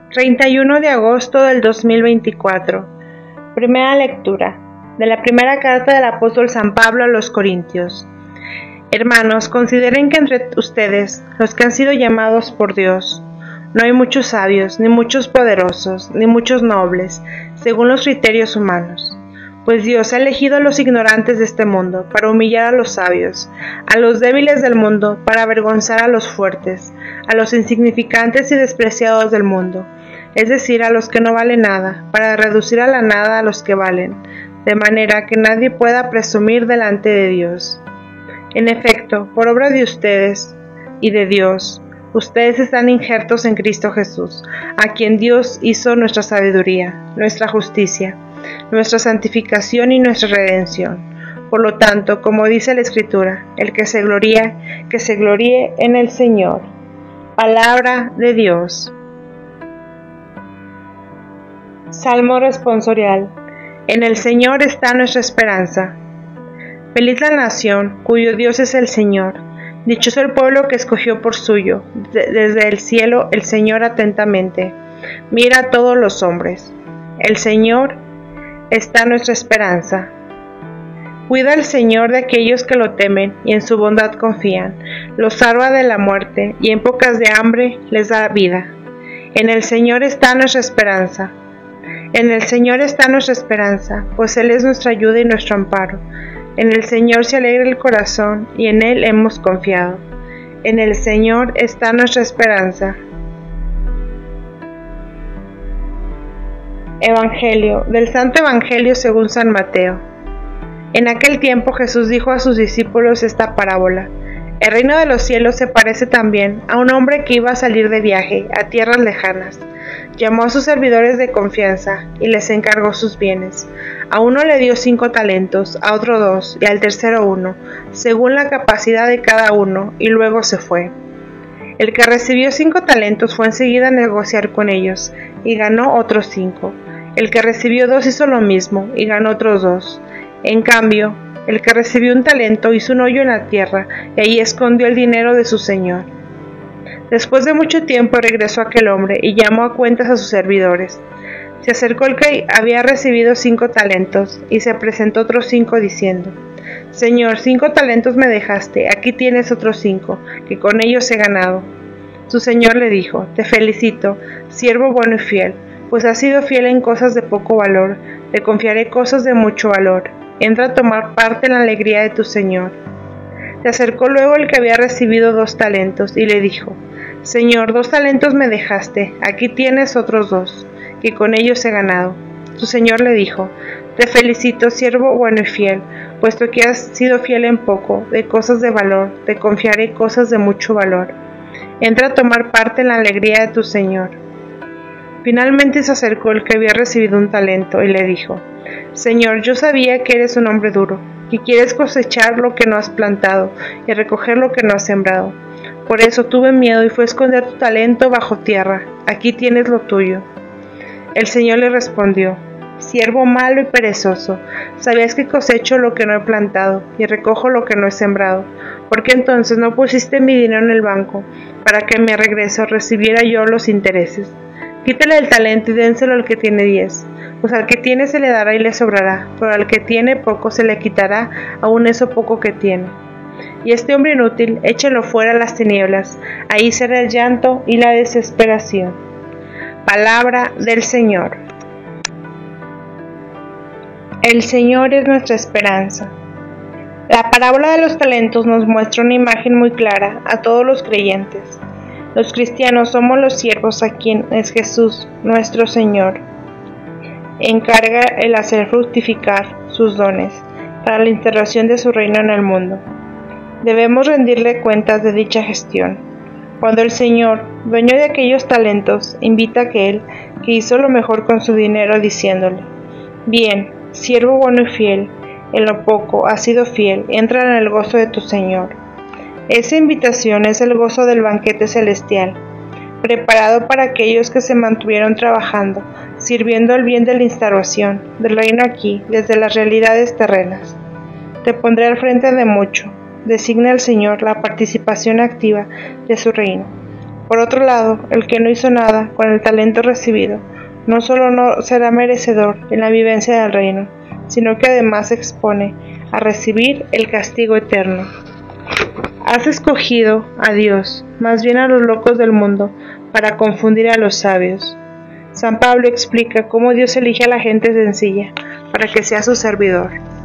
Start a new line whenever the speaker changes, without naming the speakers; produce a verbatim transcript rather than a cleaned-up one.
treinta y uno de agosto del dos mil veinticuatro. Primera lectura de la primera carta del apóstol San Pablo a los Corintios. Hermanos, consideren que entre ustedes, los que han sido llamados por Dios, no hay muchos sabios, ni muchos poderosos, ni muchos nobles, según los criterios humanos. Pues Dios ha elegido a los ignorantes de este mundo para humillar a los sabios, a los débiles del mundo para avergonzar a los fuertes, a los insignificantes y despreciados del mundo, es decir, a los que no valen nada, para reducir a la nada a los que valen, de manera que nadie pueda presumir delante de Dios. En efecto, por obra de ustedes y de Dios, ustedes están injertos en Cristo Jesús, a quien Dios hizo nuestra sabiduría, nuestra justicia, nuestra santificación y nuestra redención. Por lo tanto, como dice la Escritura, el que se gloría, que se gloríe en el Señor. Palabra de Dios. Salmo responsorial. En el Señor está nuestra esperanza. Feliz la nación, cuyo Dios es el Señor. Dichoso el pueblo que escogió por suyo, desde el cielo el Señor atentamente mira a todos los hombres. El Señor está nuestra esperanza. Cuida el Señor de aquellos que lo temen y en su bondad confían. Los salva de la muerte y en épocas de hambre les da vida. En el Señor está nuestra esperanza. En el Señor está nuestra esperanza, pues Él es nuestra ayuda y nuestro amparo. En el Señor se alegra el corazón y en Él hemos confiado. En el Señor está nuestra esperanza. Evangelio, del Santo Evangelio según San Mateo. En aquel tiempo Jesús dijo a sus discípulos esta parábola. El reino de los cielos se parece también a un hombre que iba a salir de viaje a tierras lejanas. Llamó a sus servidores de confianza y les encargó sus bienes. A uno le dio cinco talentos, a otro dos y al tercero uno, según la capacidad de cada uno, y luego se fue. El que recibió cinco talentos fue enseguida a negociar con ellos y ganó otros cinco. El que recibió dos hizo lo mismo y ganó otros dos. En cambio, el que recibió un talento hizo un hoyo en la tierra y allí escondió el dinero de su señor. Después de mucho tiempo regresó aquel hombre y llamó a cuentas a sus servidores. Se acercó el que había recibido cinco talentos y se presentó otros cinco diciendo: Señor, cinco talentos me dejaste, aquí tienes otros cinco, que con ellos he ganado. Su señor le dijo: Te felicito, siervo bueno y fiel, pues has sido fiel en cosas de poco valor, te confiaré cosas de mucho valor. Entra a tomar parte en la alegría de tu señor. Se acercó luego el que había recibido dos talentos y le dijo: Señor, dos talentos me dejaste, aquí tienes otros dos, que con ellos he ganado. Su señor le dijo: Te felicito, siervo bueno y fiel, puesto que has sido fiel en poco, de cosas de valor, te confiaré cosas de mucho valor. Entra a tomar parte en la alegría de tu señor. Finalmente se acercó el que había recibido un talento y le dijo: Señor, yo sabía que eres un hombre duro, que quieres cosechar lo que no has plantado y recoger lo que no has sembrado. Por eso tuve miedo y fui a esconder tu talento bajo tierra. Aquí tienes lo tuyo. El Señor le respondió: Siervo malo y perezoso, sabías que cosecho lo que no he plantado y recojo lo que no he sembrado. ¿Por qué entonces no pusiste mi dinero en el banco, para que a mi regreso recibiera yo los intereses? Quítale el talento y dénselo al que tiene diez, pues al que tiene se le dará y le sobrará, pero al que tiene poco se le quitará aún eso poco que tiene. Y este hombre inútil, échelo fuera a las tinieblas, ahí será el llanto y la desesperación. Palabra del Señor. El Señor es nuestra esperanza. La parábola de los talentos nos muestra una imagen muy clara a todos los creyentes. Los cristianos somos los siervos a quien es Jesús, nuestro Señor. Encarga el hacer fructificar sus dones para la instalación de su reino en el mundo. Debemos rendirle cuentas de dicha gestión. Cuando el Señor, dueño de aquellos talentos, invita a aquel que hizo lo mejor con su dinero diciéndole: Bien, siervo bueno y fiel, en lo poco has sido fiel, entra en el gozo de tu Señor. Esa invitación es el gozo del banquete celestial, preparado para aquellos que se mantuvieron trabajando, sirviendo al bien de la instauración del reino aquí, desde las realidades terrenas. Te pondré al frente de mucho, designa el Señor la participación activa de su reino. Por otro lado, el que no hizo nada con el talento recibido, no solo no será merecedor en la vivencia del reino, sino que además se expone a recibir el castigo eterno. Has escogido a Dios, más bien a los locos del mundo, para confundir a los sabios. San Pablo explica cómo Dios elige a la gente sencilla para que sea su servidor.